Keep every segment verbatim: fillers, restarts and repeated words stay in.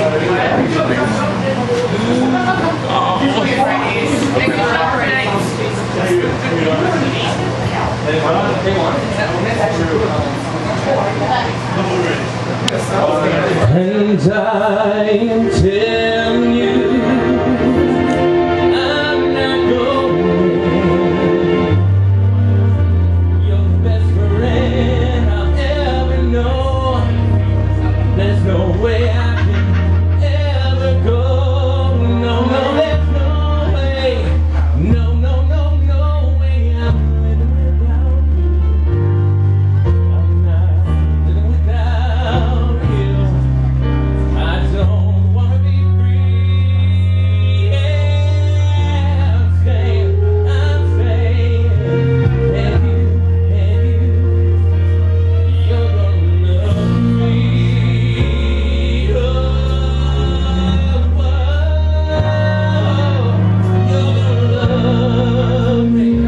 And I am telling you, I'm not going. You're the best friend I'll ever know. There's no way I can ever go. No, no, there's no way. No, no, no, no way I'm living without you. I'm not living without you. I don't want to be free. Yeah, I'm staying, I'm staying. And you, and you, you're gonna love me. Oh, oh, you're gonna love me.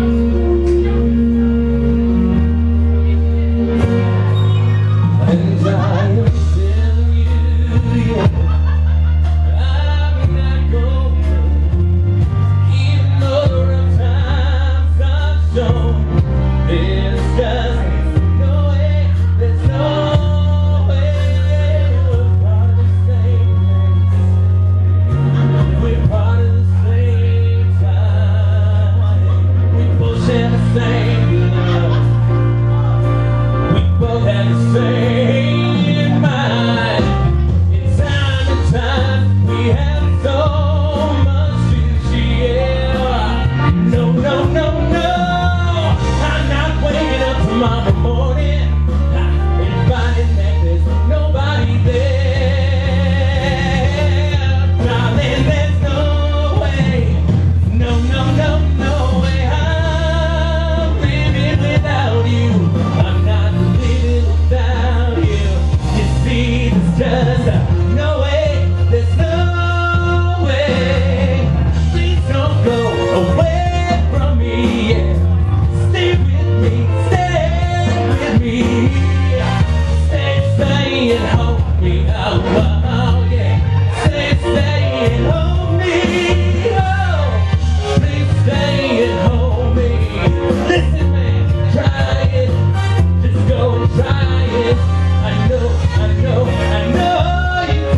And I am telling you, yeah, I'm not going. Even though the times I've shown, there's just no way, there's no way. We're part of the same place. We're part of the same time. We both share the same love. We both have the same mind. In time and time, we have so much to share. No, no, no, no. I'm not waking up tomorrow morning and finding that there's nobody there. Darling, there's no way. No, no, no, no way. I'm living without you. I'm not living without you. You see, there's just no way. There's no way. Please don't go away from me. Yeah. Stay with me. Stay with me. Stay, stay and hold me. Oh, oh, yeah. Stay, stay and hold me. Oh, please stay and hold me. Listen, man, try it. Just go and try it. I know, I know, I know you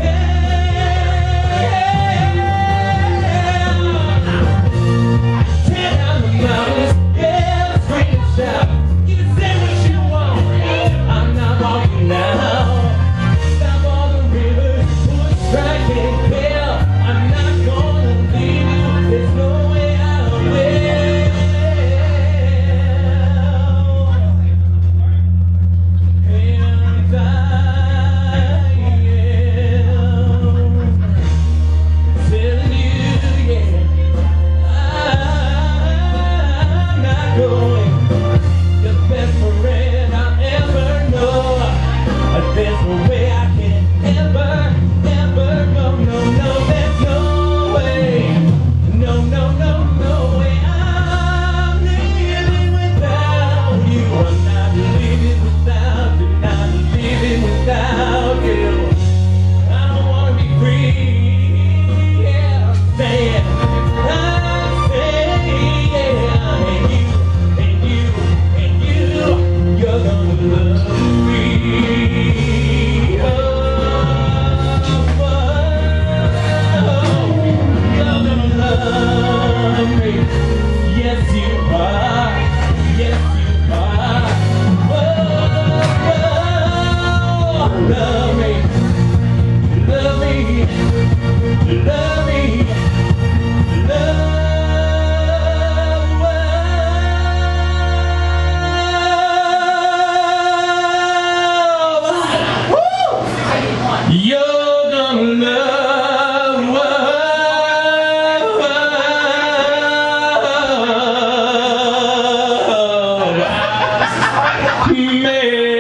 can. Tear down the mountains, yeah, scream and shout. You can say what you want. I'm not walking now. Stop all the rivers, push, strike and kill. I'm not gonna leave you. There's no way I will. And I am telling you, yeah, I'm not going. You're the best friend I'll ever know. There's no way I can ever, ever go. No, no, there's no way. No, no, no, no way. I'm living without you. I'm not living without you. Not living without you. I don't wanna be free. Yeah, I'm saying, I'm saying, yeah. And you, and you, and you, you're gonna love me. Oh, oh, you're gonna love me. Yes, you are. Yes, you are. Oh, oh, love me. Love me. Love me. Love. You're gonna love me.